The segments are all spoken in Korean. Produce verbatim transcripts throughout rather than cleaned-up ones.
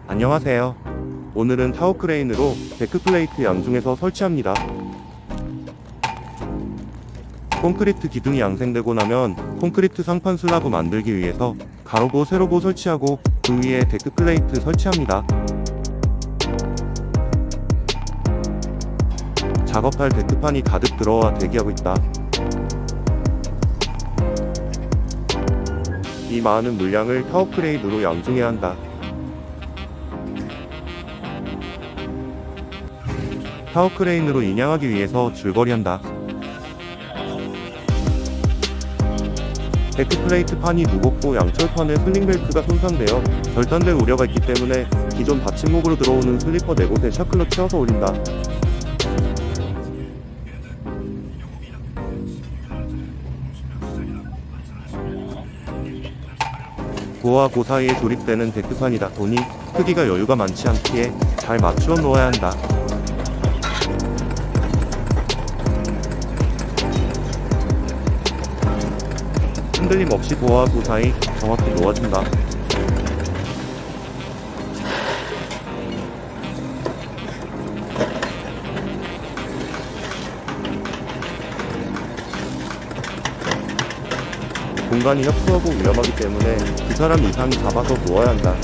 안녕하세요. 오늘은 타워크레인으로 데크플레이트 양중에서 설치합니다. 콘크리트 기둥이 양생되고 나면 콘크리트 상판 슬라브 만들기 위해서 가로보 세로보 설치하고 그 위에 데크플레이트 설치합니다. 작업할 데크판이 가득 들어와 대기하고 있다. 이 많은 물량을 타워크레인으로 양중해야 한다. 타워크레인으로 인양하기 위해서 줄거리한다. 데크플레이트 판이 무겁고 양철판에 슬링벨트가 손상되어 절단될 우려가 있기 때문에 기존 받침목으로 들어오는 슬리퍼 네 곳에 샤클로 채워서 올린다. 고와 고 사이에 조립되는 데크판이다 보니 크기가 여유가 많지 않기에 잘 맞추어 놓아야 한다. 흔들림 없이 고와 고 사이 정확히 놓아준다. 공간이 협소하고 위험하기 때문에 두 사람 이상이 잡아서 놓아야 한다.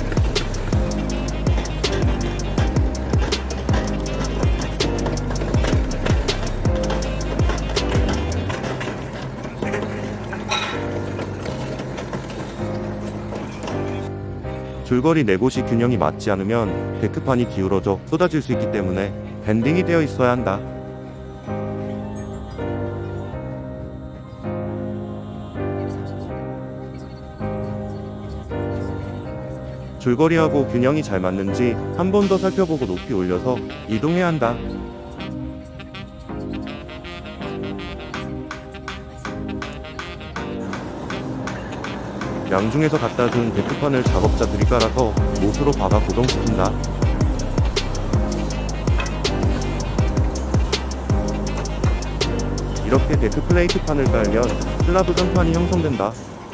줄거리 네 곳이 균형이 맞지 않으면 데크판이 기울어져 쏟아질 수 있기 때문에 밴딩이 되어 있어야 한다. 줄거리하고 균형이 잘 맞는지 한 번 더 살펴보고 높이 올려서 이동해야 한다. 양중에서 갖다 준 데크판을 작업자들이 깔아서 못으로 박아 고정시킨다. 이렇게 데크플레이트 판을 깔면 슬라브 선판이 형성된다.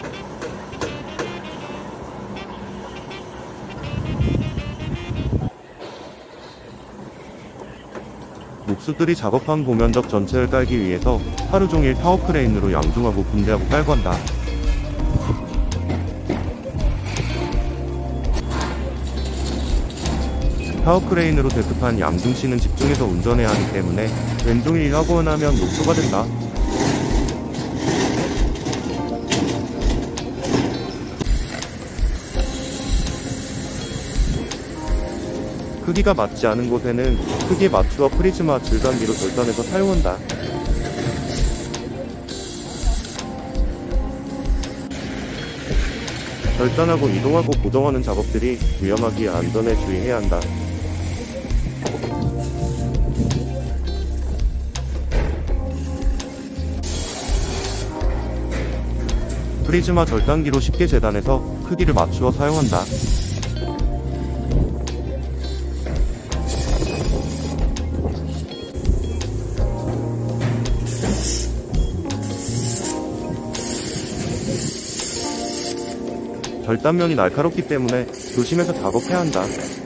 목수들이 작업한 고면적 전체를 깔기 위해서 하루종일 타워크레인으로 양중하고 분대하고 깔고 한다. 타워크레인으로 데크판 양중씨는 집중해서 운전해야 하기 때문에 왼종일 하고 나면 녹초가 된다. 크기가 맞지 않은 곳에는 크기에 맞추어 프리즈마 줄단기로 절단해서 사용한다. 절단하고 이동하고 고정하는 작업들이 위험하기에 안전에 주의해야 한다. 프리즈마 절단기로 쉽게 재단해서 크기를 맞추어 사용한다. 절단면이 날카롭기 때문에 조심해서 작업해야 한다.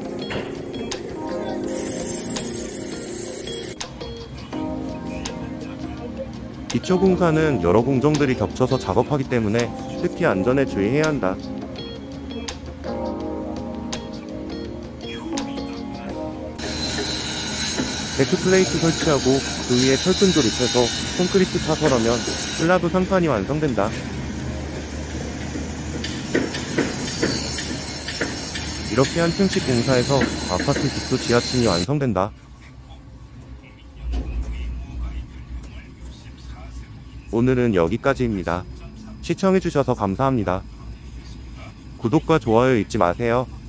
기초 공사는 여러 공정들이 겹쳐서 작업하기 때문에 특히 안전에 주의해야 한다. 데크플레이트 설치하고 그 위에 철근 조립해서 콘크리트 타설하면 슬라브 상판이 완성된다. 이렇게 한 층씩 공사해서 아파트 기초 지하층이 완성된다. 오늘은 여기까지입니다. 시청해주셔서 감사합니다. 구독과 좋아요 잊지 마세요.